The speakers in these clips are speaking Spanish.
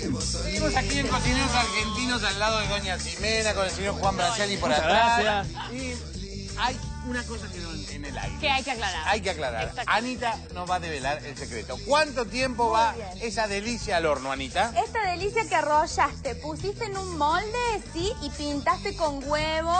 Seguimos aquí en Cocineros Argentinos al lado de Doña Ximena con el señor Juan Braceli por atrás. Gracias. Y hay una cosa que no en el aire. Que hay que aclarar. Hay que aclarar. Anita nos va a develar el secreto. ¿Cuánto tiempo va esa delicia al horno, Anita? Esta delicia que arrollaste, pusiste en un molde, sí, y pintaste con huevo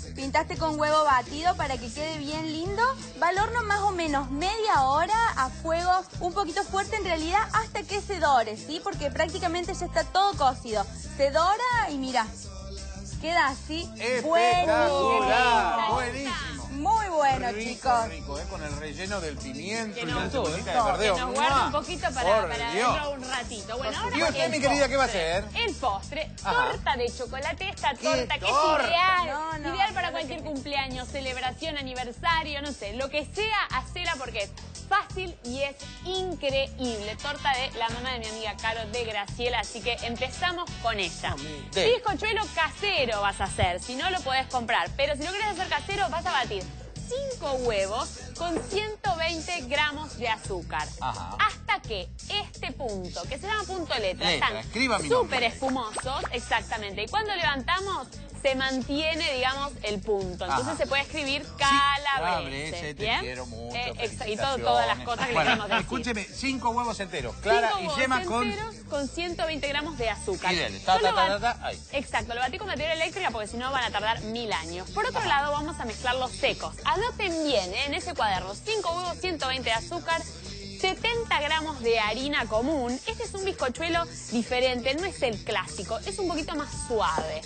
batido para que quede bien lindo. Va al horno más o menos media hora a fuego un poquito fuerte en realidad hasta que se dore, ¿sí? Porque prácticamente ya está todo cocido. Se dora y mira, queda así. Espectacular, buenísimo. Muy bueno, rico, chicos. Rico, con el relleno del pimiento y Que la nos, cebollita de verdeo. que nos guarda un poquito para dentro de un ratito. Bueno, ahora ¿Y usted, mi querida, qué va a hacer? El postre, Ajá. torta de chocolate. Esta ¿Qué torta que es torta? ideal. No, Ideal para cualquier cumpleaños, celebración, aniversario, no sé. Lo que sea, hacela porque es fácil y es increíble. Torta de la mamá de mi amiga Caro, de Graciela. Así que empezamos con ella. Bizcochuelo casero vas a hacer. Si no, lo podés comprar. Pero si no querés hacer casero, vas a batir 5 huevos con 120 gramos de azúcar. Ajá. Hasta que este punto, que se llama punto letra, escriba mi están nombre. súper espumosos, exactamente. Y cuando levantamos, se mantiene, digamos, el punto. Entonces Ajá. se puede escribir calabrese. Te ¿bien? quiero mucho, Y todas las cosas que le queremos decir. Escúcheme, 5 huevos enteros, clara 5 y huevos yema enteros con 120 gramos de azúcar. Y dele, ahí. Exacto, lo batí con batería eléctrica porque si no van a tardar 1000 años. Por otro lado, vamos a mezclar los secos. Anoten bien, en ese cuaderno, 5 huevos, 120 de azúcar, 70 gramos de harina común. Este es un bizcochuelo diferente, no es el clásico, es un poquito más suave.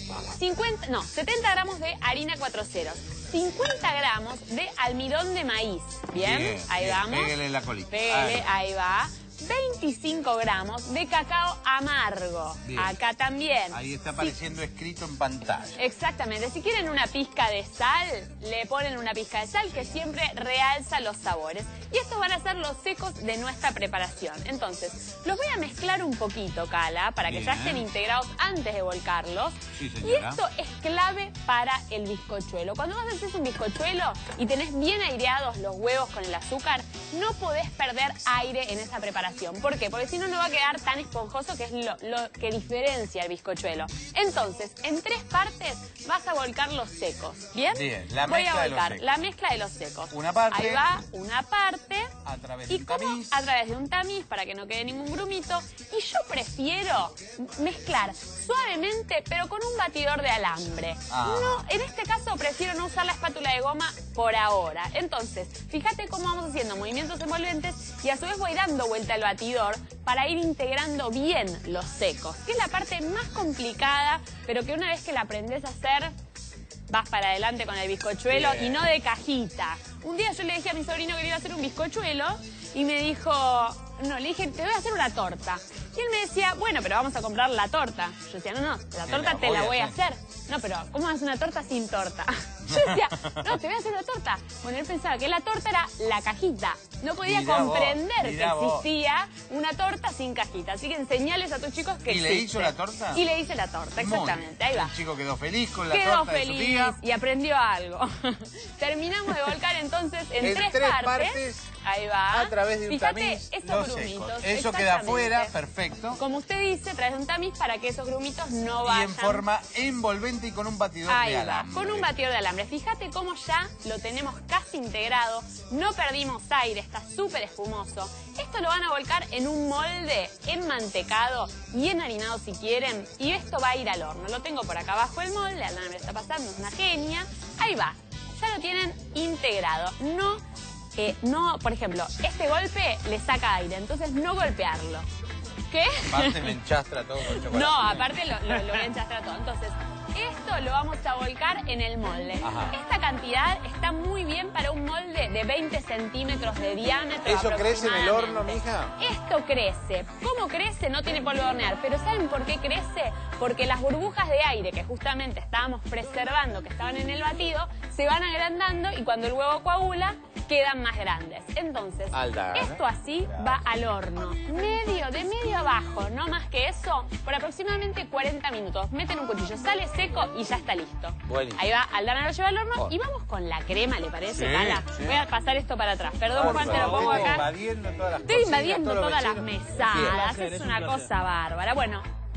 70 gramos de harina 4 ceros. 50 gramos de almidón de maíz. Bien, ahí vamos. Pégale la colita. Pégale, ahí va. 25 gramos de cacao amargo. Bien. Acá también. Ahí está apareciendo escrito en pantalla. Exactamente. Si quieren una pizca de sal, le ponen una pizca de sal que siempre realza los sabores. Y estos van a ser los secos de nuestra preparación. Entonces, los voy a mezclar un poquito, Cala, para que ya estén integrados antes de volcarlos. Sí, y señora. esto es clave para el bizcochuelo. Cuando vos haces un bizcochuelo y tenés bien aireados los huevos con el azúcar, no podés perder aire en esa preparación. ¿Por qué? Porque si no, no va a quedar tan esponjoso, que es lo que diferencia el bizcochuelo. Entonces, en 3 partes vas a volcar los secos. ¿Bien? Bien, la Voy mezcla a de los volcar secos. la mezcla de los secos. Una parte. Ahí va, una parte. A través de ¿Y un cómo? tamiz. A través de un tamiz para que no quede ningún grumito. Y yo prefiero mezclar suavemente, pero con un batidor de alambre. No, en este caso prefiero no usar la espátula de goma por ahora. Entonces, fíjate cómo vamos haciendo movimientos envolventes y a su vez voy dando vuelta al batidor para ir integrando bien los secos, que es la parte más complicada, pero que una vez que la aprendes a hacer, vas para adelante con el bizcochuelo y no de cajita. Un día yo le dije a mi sobrino que le iba a hacer un bizcochuelo y me dijo, no, le dije, te voy a hacer una torta. Y él me decía, bueno, pero vamos a comprar la torta. Yo decía, no, la torta te la voy a hacer. No, pero ¿cómo haces una torta sin torta? Yo decía, no, te voy a hacer una torta. Bueno, él pensaba que la torta era la cajita. No podía comprender que existía una torta sin cajita. Así que enseñales a tus chicos que existe. ¿Y le hizo la torta? Y le hice la torta, exactamente. Ahí va. El chico quedó feliz con la Quedó torta feliz de su tía. y aprendió algo. Terminamos de volcar entonces en tres partes. Ahí va. A través de un Fíjate, tamiz, estos los grumitos. secos. Eso queda Exactamente. afuera, perfecto. Como usted dice, a través de un tamiz para que esos grumitos no vayan. Y en forma envolvente y con un batidor Ahí de va, alambre. con un batidor de alambre. Fíjate cómo ya lo tenemos casi integrado, no perdimos aire, está súper espumoso. Esto lo van a volcar en un molde enmantecado y enharinado si quieren, y esto va a ir al horno. Lo tengo por acá abajo el molde, Aldana me lo está pasando, es una genia. Ahí va, ya lo tienen integrado. No, por ejemplo, este golpe le saca aire, entonces no golpearlo. ¿Qué? Aparte me enchastra todo con chocolate. No, aparte lo voy a enchastrar todo. Entonces, esto lo vamos a volcar en el molde. Ajá. Esta cantidad está muy bien para un molde de 20 centímetros de diámetro. ¿Eso crece en el horno, mija? Esto crece. ¿Cómo crece? No tiene polvo de hornear. Pero ¿saben por qué crece? Porque las burbujas de aire que justamente estábamos preservando, que estaban en el batido, se van agrandando y cuando el huevo coagula, quedan más grandes. Entonces, esto así va al horno. De medio abajo, no más que eso, por aproximadamente 40 minutos. Meten un cuchillo, sale seco y ya está listo. Buenísimo. Ahí va, Aldana lo lleva al horno y vamos con la crema, ¿le parece, Cala? Sí. Voy a pasar esto para atrás. Perdón, Juan, te lo pongo acá. Invadiendo todas las Estoy invadiendo todas las mesadas. Sí, Es una cosa bárbara. Bueno,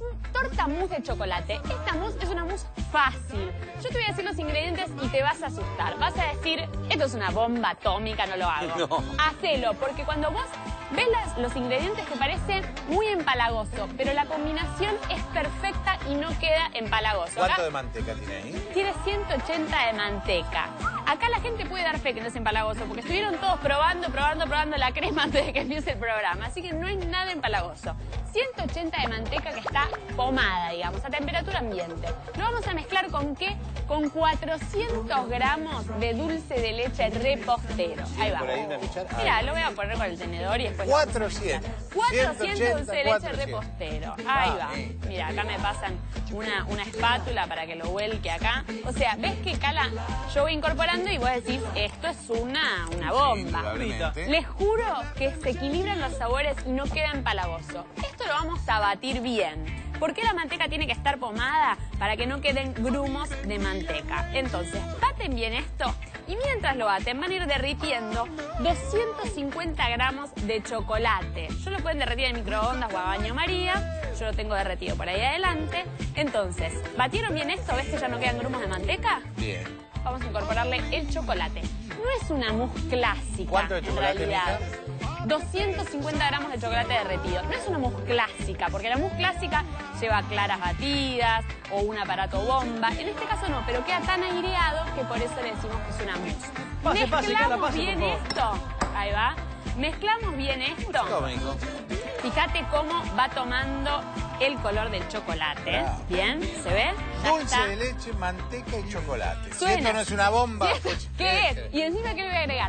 torta mousse de chocolate. Esta mousse es una mousse fácil. Yo te voy a decir los ingredientes y te vas a asustar. Vas a decir, esto es una bomba atómica, no lo hago. No. Hacelo, porque cuando vos ves los ingredientes te parece muy empalagoso, pero la combinación es perfecta y no queda empalagoso. ¿Cuánto Acá de manteca tiene ahí? tiene 180 de manteca. Acá la gente puede dar fe que no es empalagoso, porque estuvieron todos probando la crema antes de que empiece el programa. Así que no es nada empalagoso. 180 de manteca que está pomada, digamos, a temperatura ambiente. Lo vamos a mezclar ¿con qué? Con 400 gramos de dulce de leche repostero. Ahí va. Por ahí una cuchara. Mira, lo voy a poner con el tenedor y después... 400. 400 dulce de leche 400. repostero. Ahí va. Mira, acá me pasan una espátula para que lo vuelque acá. O sea, ves que cala, yo voy incorporando y vos decís, esto es una bomba. Indudablemente. Les juro que se equilibran los sabores y no queda empalagoso. Esto lo vamos a batir bien. ¿Por qué la manteca tiene que estar pomada? Para que no queden grumos de manteca. Entonces, baten bien esto y mientras lo baten van a ir derritiendo 250 gramos de chocolate. Yo lo pueden derretir en microondas o a baño María. Yo lo tengo derretido por ahí adelante. Entonces, ¿batieron bien esto? ¿Ves que ya no quedan grumos de manteca? Bien. Vamos a incorporarle el chocolate. No es una mousse clásica. ¿Cuánto de chocolate, en realidad. mija? 250 gramos de chocolate derretido. No es una mousse clásica, porque la mousse clásica lleva claras batidas o un aparato bomba. En este caso no, pero queda tan aireado que por eso le decimos que es una mousse. Mezclamos bien esto. Ahí va. Mezclamos bien esto. ¿Cómo, hijo? Fíjate cómo va tomando el color del chocolate. Claro. ¿Bien? ¿Se ve? Ya Dulce está. de leche, manteca y chocolate. Si Suena. esto no es una bomba, ¿Sí? pues, ¿Qué es? Y encima, ¿qué le voy a agregar?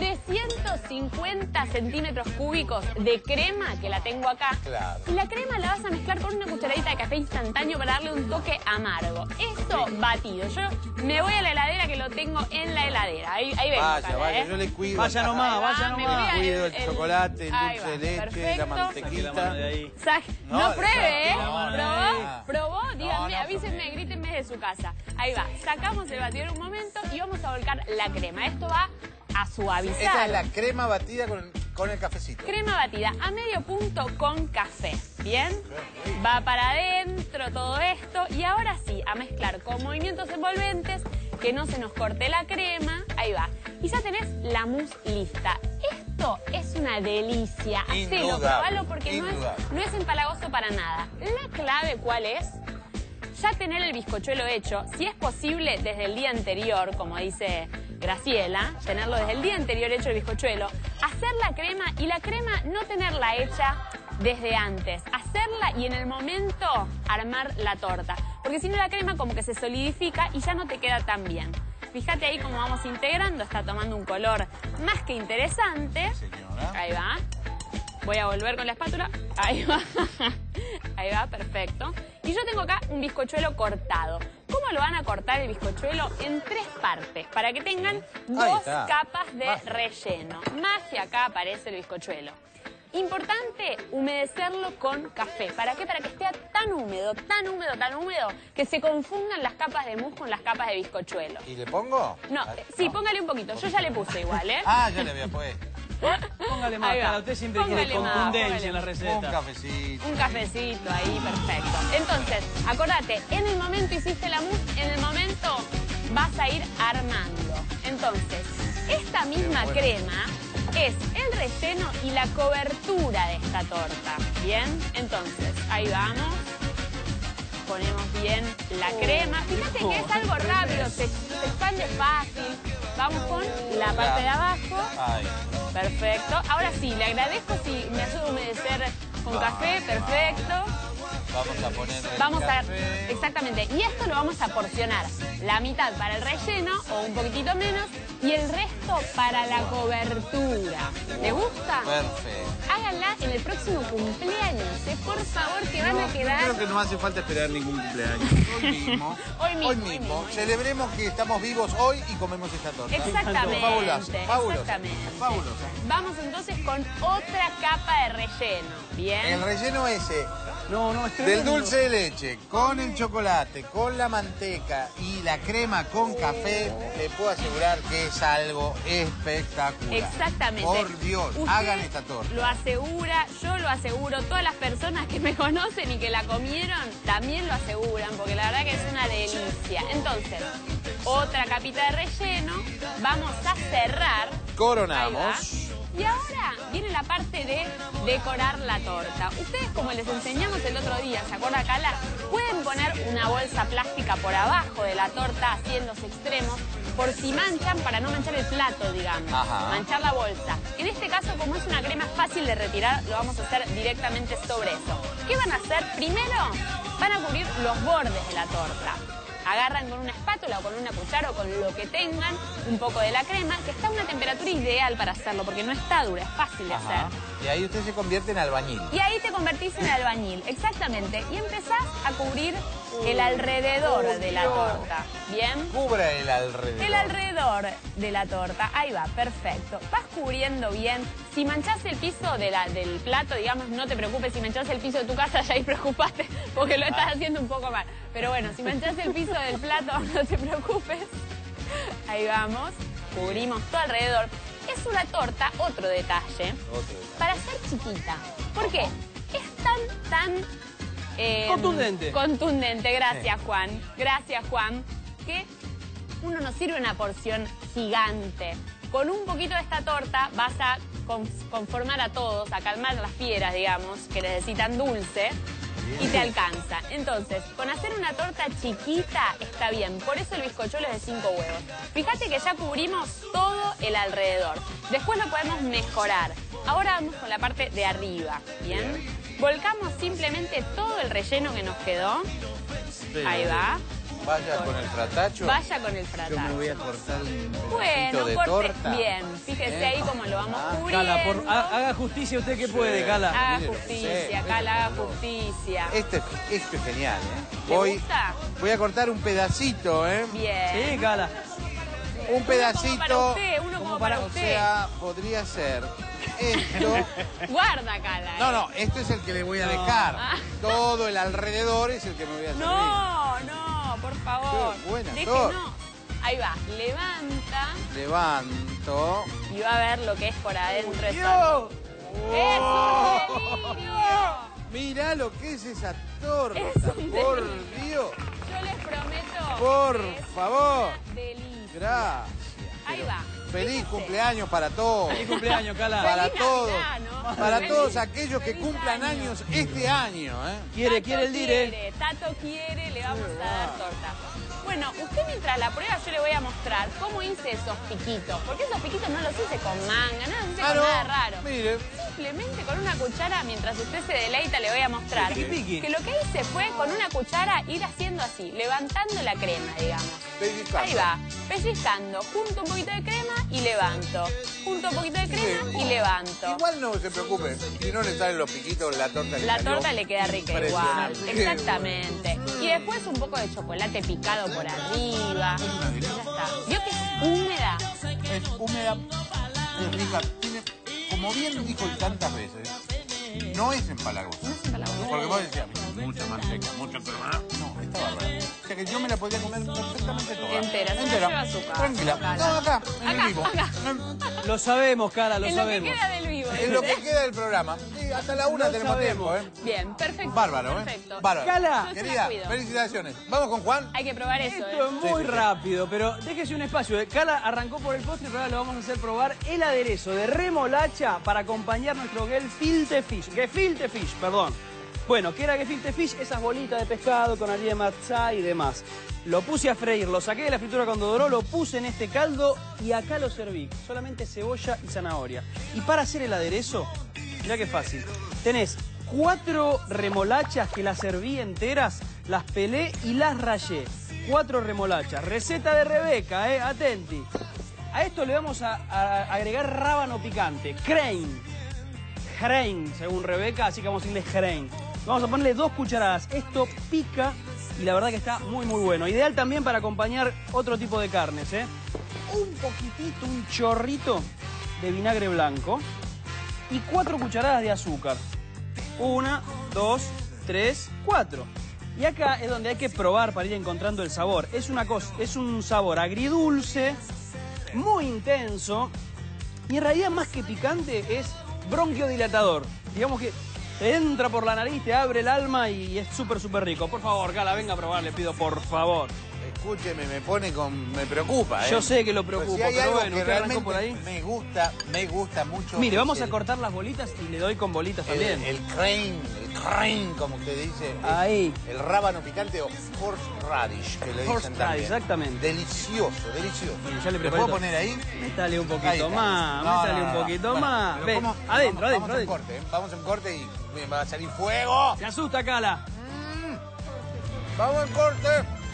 350 centímetros cúbicos de crema, que la tengo acá. Claro. Y la crema la vas a mezclar con una cucharadita de café instantáneo para darle un toque amargo. Esto batido. Yo me voy a la heladera, que lo tengo en la heladera. Ahí vengo. Vaya, Cala, vaya, yo le cuido. Vaya acá. nomás, vaya me nomás. voy a- Cuido el chocolate, el ahí dulce va, de leche, perfecto. la Saque la mantequita. mano de ahí. No, No, pruebe, ¿eh? no, no, no. ¿Probó? Díganme, no, avísenme, grítenme de su casa. Ahí va. Sacamos el batidor un momento y vamos a volcar la crema. Esto va a suavizar. Esta es la crema batida con el cafecito. Crema batida a medio punto con café. ¿Bien? Va para adentro todo esto. Y ahora sí, a mezclar con movimientos envolventes, que no se nos corte la crema. Ahí va. Y ya tenés la mousse lista. Esto es una delicia. Hacelo, Indudable, probalo porque no indudable. es empalagoso para nada. La clave, ¿cuál es? Ya tener el bizcochuelo hecho, si es posible desde el día anterior, como dice Graciela, tenerlo desde el día anterior hecho el bizcochuelo, hacer la crema y la crema no tenerla hecha desde antes, hacerla y en el momento armar la torta, porque si no la crema como que se solidifica y ya no te queda tan bien. Fíjate ahí cómo vamos integrando, está tomando un color más que interesante. Señora. Ahí va. Voy a volver con la espátula. Ahí va. Ahí va, perfecto. Y yo tengo acá un bizcochuelo cortado. ¿Cómo lo van a cortar el bizcochuelo? En 3 partes, para que tengan 2 está. capas de Magia. relleno. Magia, acá aparece el bizcochuelo. Importante humedecerlo con café. ¿Para qué? Para que esté tan húmedo, tan húmedo, tan húmedo, que se confundan las capas de mousse con las capas de bizcochuelo. ¿Y le pongo? No, sí, póngale un poquito. Yo ya le puse igual, ¿eh? Ah, ya le había puesto. Póngale más, Ahí va. cara. Usted siempre quiere Póngale más, contundencia en la póngale Un receta. cafecito. Un cafecito ahí, perfecto. Entonces, acordate, en el momento hiciste la mousse, en el momento vas a ir armando. Entonces, esta misma crema es el relleno y la cobertura de esta torta. ¿Bien? Entonces, ahí vamos. Ponemos bien la crema. Fíjate que es algo rápido, se expande fácil. Vamos con la parte de abajo. Ay. Perfecto. Ahora sí, le agradezco si me ayuda a humedecer con café. Perfecto. Vamos a poner el Vamos a... café. Exactamente. Y esto lo vamos a porcionar. La mitad para el relleno, o un poquitito menos, y el resto para la cobertura. ¿Te gusta? Perfecto. Háganla en el próximo cumpleaños, por favor, que van a quedar... Creo que no hace falta esperar ningún cumpleaños. Hoy mismo. Hoy mismo. Celebremos que estamos vivos hoy y comemos esta torta. Exactamente. Fabuloso. Fabuloso. Exactamente. Fabuloso. Vamos entonces con otra capa de relleno. Bien. El relleno ese, No, es Del tremendo. dulce de leche, con el chocolate, con la manteca y la crema con café, le puedo asegurar que es algo espectacular. Exactamente. Por Dios, Usted hagan esta torta. lo asegura, yo lo aseguro, todas las personas que me conocen y que la comieron también lo aseguran, porque la verdad que es una delicia. Entonces, otra capita de relleno, vamos a cerrar. Coronamos. Ahí va. Y ahora viene la parte de decorar la torta. Ustedes, como les enseñamos el otro día, ¿se acuerda, Cala? Pueden poner una bolsa plástica por abajo de la torta, así en los extremos, por si manchan, para no manchar el plato, digamos. Ajá. Manchar la bolsa. En este caso, como es una crema fácil de retirar, lo vamos a hacer directamente sobre eso. ¿Qué van a hacer? Primero, van a cubrir los bordes de la torta. Agarran con una espátula o con una cuchara o con lo que tengan un poco de la crema, que está a una temperatura ideal para hacerlo, porque no está dura, es fácil de hacer. Y ahí usted se convierte en albañil. Y ahí te convertís en albañil, exactamente. Y empezás a cubrir el alrededor de la torta. ¿Bien? Cubra el alrededor. El alrededor de la torta. Ahí va, perfecto. Vas cubriendo bien. Si manchás el piso del plato, digamos, no te preocupes. Si manchás el piso de tu casa, ya ahí preocupaste porque lo estás haciendo un poco mal. Pero bueno, si manchás el piso del plato, no te preocupes. Ahí vamos. Cubrimos todo alrededor. Es una torta, otro detalle, para ser chiquita. ¿Por qué? Es tan Contundente. Contundente, gracias Juan. Gracias Juan. Que uno nos sirve una porción gigante. Con un poquito de esta torta vas a conformar a todos, a calmar las fieras, digamos, que necesitan dulce. Y te alcanza. Entonces, con hacer una torta chiquita está bien. Por eso el bizcochuelo es de 5 huevos. Fíjate que ya cubrimos todo el alrededor. Después lo podemos mejorar. Ahora vamos con la parte de arriba. ¿Bien? Volcamos simplemente todo el relleno que nos quedó. Ahí va. Vaya con el fratacho. Vaya con el fratacho. Yo me voy a cortar un Bueno, pedacito de corte torta. bien. Fíjese ahí cómo lo vamos cubriendo. Cala, haga justicia usted que puede, Cala. Haga Mire lo que justicia, sé. Cala, haga justicia. Esto es genial, ¿eh? ¿Le gusta? Voy a cortar un pedacito, ¿eh? Bien. Sí, Cala. Un pedacito. Uno como para O usted. sea, podría ser esto. Guarda, Cala. No, esto es el que le voy a dejar. Ah. Todo el alrededor es el que me voy a servir. No, por favor. Qué buena Déjenos. torta. Ahí va, levanta Levanto. y va a ver lo que es por adentro. ¡Dios! ¡Es un delirio! Mirá lo que es esa torta. Es un Por delirio. Dios. Yo les prometo. Por que es favor. una delicia. Gracias. Ahí Pero va. Feliz Fíjese. cumpleaños para todos. Feliz cumpleaños, Cala. Para Feliz todos. Navidad, ¿no? Para Feliz- todos aquellos que feliz cumplan año. años este año, ¿eh? Quiere el dire. Tato quiere, le vamos a dar torta. Bueno, usted mientras la prueba yo le voy a mostrar cómo hice esos piquitos. Porque esos piquitos no los hice con manga, no los hice con nada raro. Mire. Simplemente con una cuchara, mientras usted se deleita, le voy a mostrar Piqui, piqui. que lo que hice fue con una cuchara ir haciendo así, levantando la crema, digamos. Pellizcando. Ahí va, pellizcando, junto un poquito de crema y levanto. Junto un poquito de crema y levanto. Igual no se preocupe, si no le salen los piquitos, la torta le La salió torta le queda rica igual. impresionante. Exactamente. Y después un poco de chocolate picado por arriba. Y ya está. ¿Vio que es húmeda? Es húmeda, es rica, tiene, como bien dijo tantas veces, no es empalagosa. No es empalagosa. Porque vos decías, mucha manteca, mucho crema. No, está bárbara. O sea que yo me la podría comer perfectamente toda. Entera, se la lleva a su casa. Tranquila. Acá. No, acá, en el Acá, vivo. acá. Lo sabemos, Cala, lo En lo que sabemos. queda del vivo. En lo que queda del programa. Sí, hasta la 1 Lo tenemos sabemos. tiempo, ¿eh? Bien, perfecto. Bárbaro, ¿eh? Perfecto. Bárbaro. Cala. Yo se la Querida, cuido. felicitaciones. Vamos con Juan. Hay que probar eso, Esto es muy Sí, sí. rápido, pero déjese un espacio. Cala arrancó por el postre y ahora lo vamos a hacer probar el aderezo de remolacha para acompañar nuestro gefilte fish, perdón. Bueno, ¿qué era gefilte fish? Esas bolitas de pescado con harina de matzá y demás. Lo puse a freír, lo saqué de la fritura cuando doró, lo puse en este caldo y acá lo serví. Solamente cebolla y zanahoria. Y para hacer el aderezo, mirá qué fácil. Tenés 4 remolachas que las serví enteras, las pelé y las rayé. 4 remolachas. Receta de Rebeca, atenti. A esto le vamos a agregar rábano picante, Hrein, según Rebeca, así que vamos a decirle Hrein. Vamos a ponerle 2 cucharadas. Esto pica y la verdad que está muy bueno. Ideal también para acompañar otro tipo de carnes, Un poquitito, un chorrito de vinagre blanco y 4 cucharadas de azúcar. 1, 2, 3, 4. Y acá es donde hay que probar para ir encontrando el sabor. Es un sabor agridulce, muy intenso. Y en realidad más que picante es bronquiodilatador. Digamos que te entra por la nariz, te abre el alma y es súper, súper rico. Por favor, Cala, venga a probar, le pido por favor. Escúcheme, me preocupa, ¿eh? Yo sé que lo preocupa, si hay pero algo bueno, que ¿usted arrancó realmente por ahí? me gusta mucho. Mire, vamos a cortar las bolitas y le doy con bolitas también. El crane, como usted dice. Ahí. El rábano picante o horseradish, que le dicen Horseradish, también. exactamente. Delicioso, delicioso. Bueno, ya le ¿Le preparé puedo todo. poner ahí? Métale un Ahí poquito está. más, No, métale no, un no. poquito Bueno, más. pero Ven, ¿cómo? adentro, Vamos adentro. en corte, ¿eh? Vamos en corte y va a salir fuego. Se asusta, Cala. Vamos en corte.